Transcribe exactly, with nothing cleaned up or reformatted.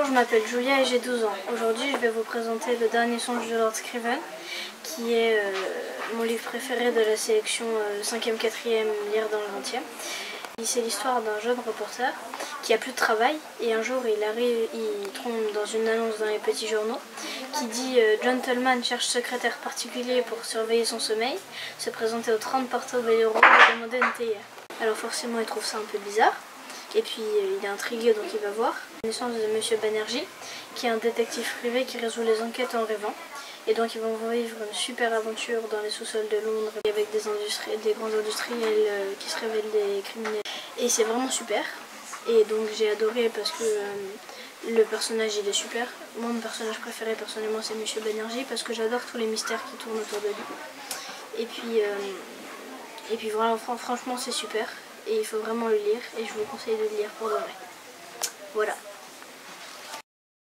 je m'appelle Julia et j'ai douze ans. Aujourd'hui, je vais vous présenter Le Dernier Songe de Lord Scriven, qui est euh, mon livre préféré de la sélection euh, cinquième quatrième Lire dans le vingtième. C'est l'histoire d'un jeune reporter qui a plus de travail et un jour il arrive, il tombe dans une annonce dans les petits journaux qui dit euh, « Gentleman cherche secrétaire particulier pour surveiller son sommeil, se présenter aux trente portes au Vieil Roi et demander une théière ». Alors forcément il trouve ça un peu bizarre. Et puis euh, il est intrigué, donc il va voir. La naissance de Monsieur Banerjee, qui est un détective privé qui résout les enquêtes en rêvant. Et donc ils vont vivre une super aventure dans les sous-sols de Londres avec des, industries, des grands industriels euh, qui se révèlent des criminels. Et c'est vraiment super. Et donc j'ai adoré parce que euh, le personnage il est super. Moi, mon personnage préféré personnellement c'est Monsieur Banerjee parce que j'adore tous les mystères qui tournent autour de lui. Et puis, euh, et puis voilà, franchement c'est super. Et il faut vraiment le lire et je vous conseille de le lire pour de vrai. Voilà.